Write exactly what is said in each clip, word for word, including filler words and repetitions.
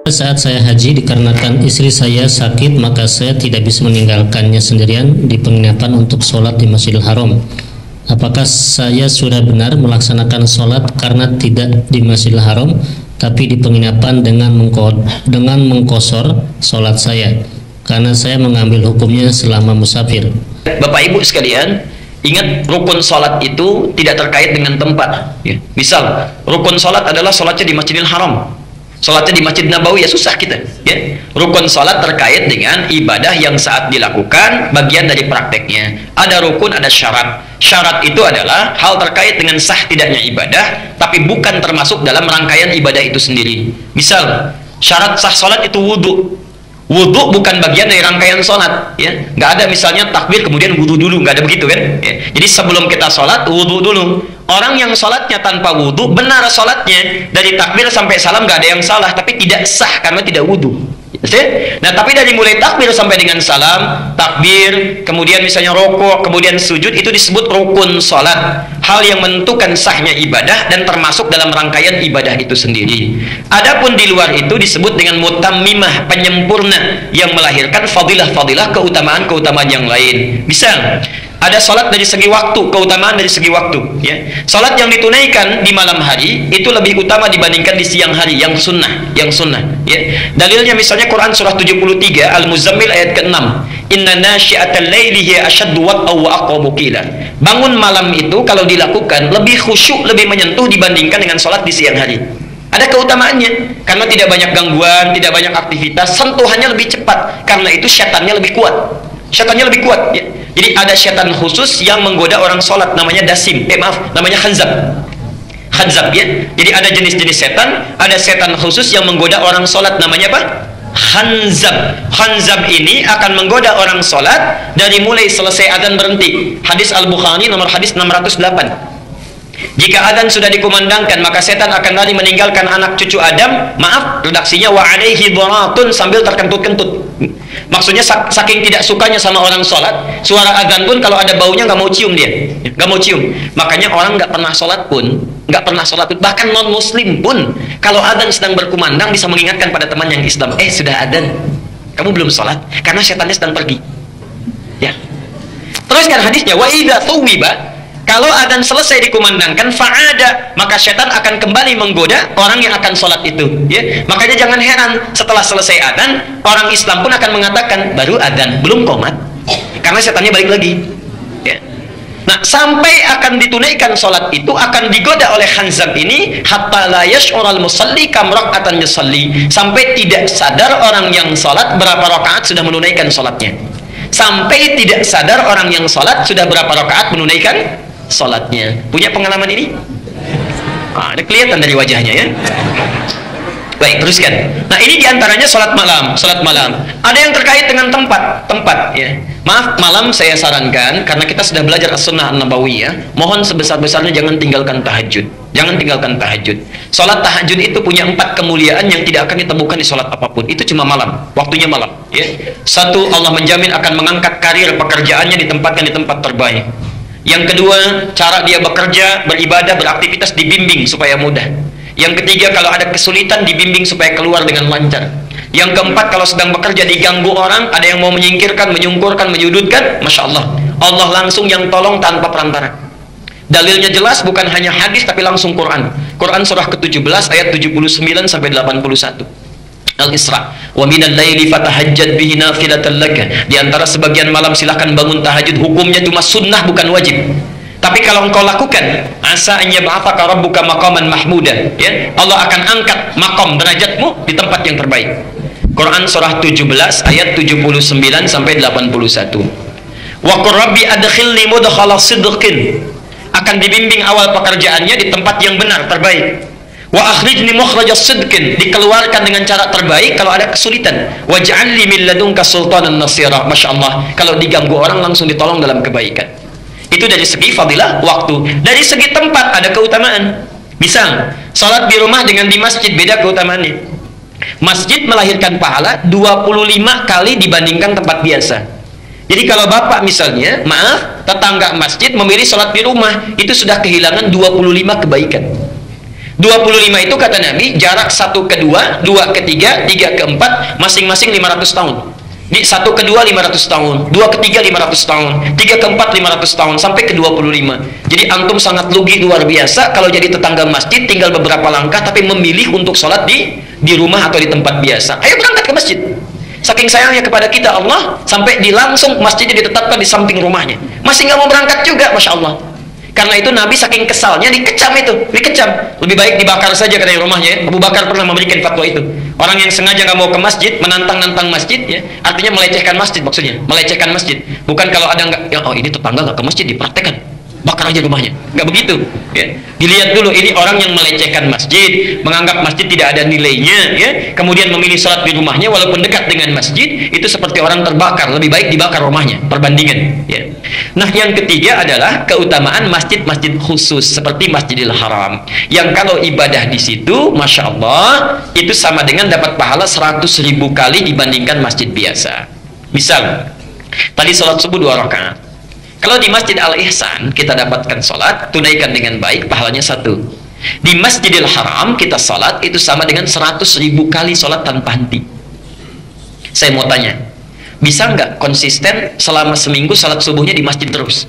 Saat saya haji dikarenakan istri saya sakit, maka saya tidak bisa meninggalkannya sendirian di penginapan untuk sholat di Masjidil Haram. Apakah saya sudah benar melaksanakan sholat karena tidak di Masjidil Haram tapi di penginapan dengan mengko dengan mengkosor sholat saya karena saya mengambil hukumnya selama musafir? Bapak Ibu sekalian, ingat rukun sholat itu tidak terkait dengan tempat ya. Misal rukun sholat adalah sholatnya di Masjidil Haram, sholatnya di Masjid Nabawi, ya susah kita ya. Rukun sholat terkait dengan ibadah yang saat dilakukan, bagian dari prakteknya. Ada rukun, ada syarat. Syarat itu adalah hal terkait dengan sah tidaknya ibadah, tapi bukan termasuk dalam rangkaian ibadah itu sendiri. Misal syarat sah sholat itu wudhu. Wudhu bukan bagian dari rangkaian sholat ya. Nggak ada misalnya takbir kemudian wudhu dulu, nggak ada begitu kan ya. Jadi sebelum kita sholat wudhu dulu. Orang yang sholatnya tanpa wudhu benar sholatnya, dari takbir sampai salam nggak ada yang salah, tapi tidak sah karena tidak wudhu. Nah, tapi dari mulai takbir sampai dengan salam, takbir, kemudian misalnya rokok, kemudian sujud, itu disebut rukun sholat. Hal yang menentukan sahnya ibadah dan termasuk dalam rangkaian ibadah itu sendiri. Adapun di luar itu disebut dengan mutammimah, penyempurna, yang melahirkan fadilah-fadilah, keutamaan-keutamaan yang lain. Misal ada sholat dari segi waktu, keutamaan dari segi waktu ya. Sholat yang ditunaikan di malam hari itu lebih utama dibandingkan di siang hari, yang sunnah, yang sunnah ya. Dalilnya misalnya Quran surah tujuh puluh tiga Al-Muzammil ayat keenam, inna nasyi'atal laili hiya asyaddu wat'aw wa aqwamu qila. Bangun malam itu kalau dilakukan lebih khusyuk, lebih menyentuh dibandingkan dengan sholat di siang hari. Ada keutamaannya karena tidak banyak gangguan, tidak banyak aktivitas, sentuhannya lebih cepat, karena itu syaitannya lebih kuat. Syaitannya lebih kuat ya. Jadi ada syaitan khusus yang menggoda orang sholat, namanya dasim, eh maaf, namanya khanzab. Khanzab ya. Jadi ada jenis-jenis setan, ada setan khusus yang menggoda orang sholat, namanya apa? Khanzab. Khanzab ini akan menggoda orang sholat dari mulai selesai adzan berhenti. Hadis Al-Bukhari nomor hadis enam ratus delapan. Jika adzan sudah dikumandangkan, maka setan akan lari meninggalkan anak cucu Adam. Maaf, redaksinya wa alaihi dharatun, sambil terkentut-kentut. Maksudnya saking tidak sukanya sama orang sholat, suara adzan pun kalau ada baunya nggak mau cium dia, nggak mau cium. Makanya orang nggak pernah sholat pun, nggak pernah sholat pun, bahkan non muslim pun, kalau adzan sedang berkumandang bisa mengingatkan pada teman yang Islam, eh sudah adzan, kamu belum sholat, karena setannya sedang pergi. Ya. Teruskan hadisnya, wa idza tuwiba, kalau adzan selesai dikumandangkan, fa'ada, maka setan akan kembali menggoda orang yang akan sholat itu ya. Makanya jangan heran setelah selesai adzan, orang Islam pun akan mengatakan baru adzan, belum qomat, karena setannya balik lagi ya. Nah, sampai akan ditunaikan sholat itu akan digoda oleh khanzab ini, hatta la yash'ural musalli kam rak'atan yusalli, sampai tidak sadar orang yang sholat berapa rakaat sudah menunaikan sholatnya, sampai tidak sadar orang yang sholat sudah berapa rakaat menunaikan sholatnya. Punya pengalaman ini? Ah, ada kelihatan dari wajahnya ya. Baik, teruskan. Nah, ini diantaranya sholat malam. Sholat malam. Ada yang terkait dengan tempat, tempat ya. Maaf, malam saya sarankan karena kita sudah belajar as-sunnah an-nabawiyah. Mohon sebesar-besarnya jangan tinggalkan tahajud. Jangan tinggalkan tahajud. Sholat tahajud itu punya empat kemuliaan yang tidak akan ditemukan di sholat apapun. Itu cuma malam, waktunya malam. Ya. Satu, Allah menjamin akan mengangkat karir pekerjaannya, ditempatkan di tempat terbaik. Yang kedua, cara dia bekerja, beribadah, beraktivitas dibimbing supaya mudah. Yang ketiga, kalau ada kesulitan dibimbing supaya keluar dengan lancar. Yang keempat, kalau sedang bekerja diganggu orang, ada yang mau menyingkirkan, menyungkurkan, menyudutkan, Masya Allah, Allah langsung yang tolong tanpa perantara. Dalilnya jelas, bukan hanya hadis tapi langsung Quran. Quran surah ke tujuh belas ayat tujuh puluh sembilan sampai delapan puluh satu. Al-Isra, wa minal laili fatahajjad bihi nafilatan laka. Di antara sebagian malam silahkan bangun tahajud, hukumnya cuma sunnah bukan wajib. Tapi kalau engkau lakukan, asa an yab'atsaka rabbuka maqaman mahmuda ya. Allah akan angkat maqam derajatmu di tempat yang terbaik. Quran surah tujuh belas ayat tujuh puluh sembilan sampai delapan puluh satu. Wa qur rabbi adkhilni mudkhala sidqin. Akan dibimbing awal pekerjaannya di tempat yang benar, terbaik. Wa akhrijni mukhrajas sidqin, dikeluarkan dengan cara terbaik kalau ada kesulitan. Waj'alni min ladunka sultanan nasira. Masya Allah, kalau diganggu orang langsung ditolong dalam kebaikan. Itu dari segi fadilah waktu. Dari segi tempat ada keutamaan. Misal, sholat di rumah dengan di masjid beda keutamaannya. Masjid melahirkan pahala dua puluh lima kali dibandingkan tempat biasa. Jadi kalau bapak misalnya, maaf, tetangga masjid memilih sholat di rumah, itu sudah kehilangan dua puluh lima kebaikan. dua puluh lima itu kata Nabi jarak satu ke dua, dua ke tiga, tiga ke empat, masing-masing lima ratus tahun. Di satu ke dua lima ratus tahun, dua ke tiga lima ratus tahun, tiga ke empat lima ratus tahun, sampai ke dua puluh lima. Jadi antum sangat lugi luar biasa kalau jadi tetangga masjid, tinggal beberapa langkah tapi memilih untuk sholat di di rumah atau di tempat biasa. Ayo berangkat ke masjid. Saking sayangnya kepada kita Allah, sampai di langsung masjidnya ditetapkan di samping rumahnya. Masih nggak mau berangkat juga, Masya Allah. Karena itu Nabi saking kesalnya dikecam itu, dikecam. Lebih baik dibakar saja katanya rumahnya. Abu Bakar pernah memberikan fatwa itu. Orang yang sengaja nggak mau ke masjid, menantang-nantang masjid, ya, artinya melecehkan masjid maksudnya, melecehkan masjid. Bukan kalau ada nggak, ya, oh ini tetangga nggak ke masjid, dipraktekkan, bakar aja rumahnya. Nggak begitu. Ya. Dilihat dulu ini orang yang melecehkan masjid, menganggap masjid tidak ada nilainya, ya. Kemudian memilih sholat di rumahnya walaupun dekat dengan masjid, itu seperti orang terbakar. Lebih baik dibakar rumahnya. Perbandingan. Ya. Nah, yang ketiga adalah keutamaan masjid-masjid khusus seperti Masjidil Haram, yang kalau ibadah di situ, Masya Allah, itu sama dengan dapat pahala seratus ribu kali dibandingkan masjid biasa. Misal, tadi sholat subuh dua rakaat. Kalau di Masjid Al-Ihsan kita dapatkan sholat, tunaikan dengan baik, pahalanya satu. Di Masjidil Haram kita sholat itu sama dengan seratus ribu kali sholat tanpa henti. Saya mau tanya, bisa nggak konsisten selama seminggu salat subuhnya di masjid terus?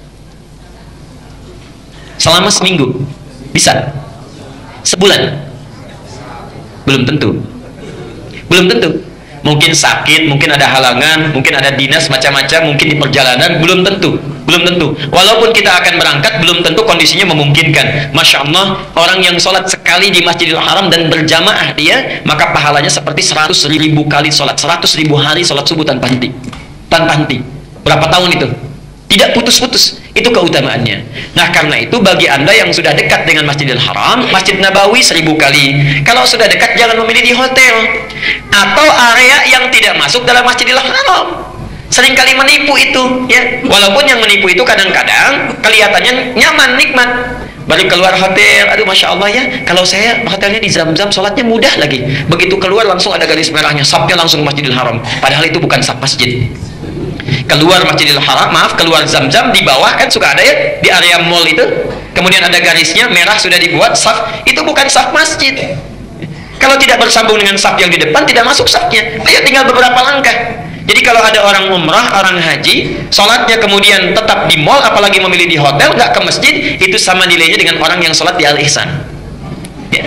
Selama seminggu bisa? Sebulan? Belum tentu. Belum tentu. Mungkin sakit, mungkin ada halangan, mungkin ada dinas macam-macam, mungkin di perjalanan, belum tentu. Belum tentu. Walaupun kita akan berangkat, belum tentu kondisinya memungkinkan. Masya Allah, orang yang sholat sekali di Masjidil Haram dan berjamaah dia, maka pahalanya seperti seratus ribu kali sholat, seratus ribu hari sholat subuh tanpa henti. Tanpa henti. Berapa tahun itu? Tidak putus-putus. Itu keutamaannya. Nah, karena itu bagi anda yang sudah dekat dengan Masjidil Haram, Masjid Nabawi seribu kali. Kalau sudah dekat, jangan memilih di hotel atau area yang tidak masuk dalam Masjidil Haram. Seringkali menipu itu, ya. Walaupun yang menipu itu kadang-kadang kelihatannya nyaman, nikmat. Baru keluar hotel, aduh Masya Allah ya, kalau saya hotelnya di Zam-Zam, sholatnya mudah lagi. Begitu keluar langsung ada garis merahnya, sapnya langsung Masjidil Haram. Padahal itu bukan sap masjid. Keluar Masjidil Haram, maaf, keluar Zam-Zam, di bawah kan suka ada ya, di area mall itu. Kemudian ada garisnya, merah sudah dibuat, saf. Itu bukan saf masjid. Kalau tidak bersambung dengan saf yang di depan, tidak masuk safnya. Ayo tinggal beberapa langkah. Jadi kalau ada orang umrah, orang haji, sholatnya kemudian tetap di mall, apalagi memilih di hotel, nggak ke masjid, itu sama nilainya dengan orang yang sholat di Al-Ihsan. Ya.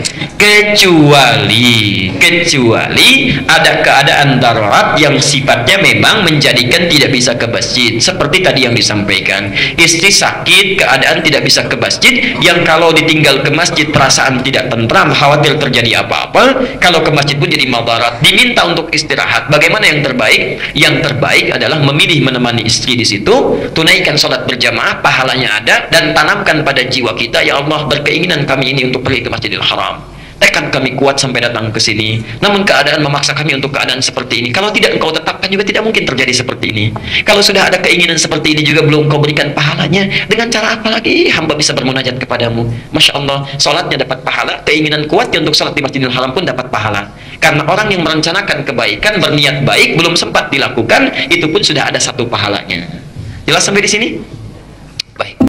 Kecuali kecuali ada keadaan darurat yang sifatnya memang menjadikan tidak bisa ke masjid, seperti tadi yang disampaikan, istri sakit, keadaan tidak bisa ke masjid, yang kalau ditinggal ke masjid perasaan tidak tentram, khawatir terjadi apa-apa, kalau ke masjid pun jadi madarat, diminta untuk istirahat. Bagaimana yang terbaik? Yang terbaik adalah memilih menemani istri di situ, tunaikan sholat berjamaah, pahalanya ada, dan tanamkan pada jiwa kita, ya Allah, berkeinginan kami ini untuk pergi ke Masjidil Haram. Tekad kami kuat sampai datang ke sini. Namun keadaan memaksa kami untuk keadaan seperti ini. Kalau tidak engkau tetapkan juga tidak mungkin terjadi seperti ini. Kalau sudah ada keinginan seperti ini juga belum kau berikan pahalanya, dengan cara apa lagi hamba bisa bermunajat kepadamu? Masya Allah, sholatnya dapat pahala, keinginan kuatnya untuk sholat di Masjidil Haram pun dapat pahala. Karena orang yang merencanakan kebaikan, berniat baik, belum sempat dilakukan, itu pun sudah ada satu pahalanya. Jelas sampai di sini? Baik.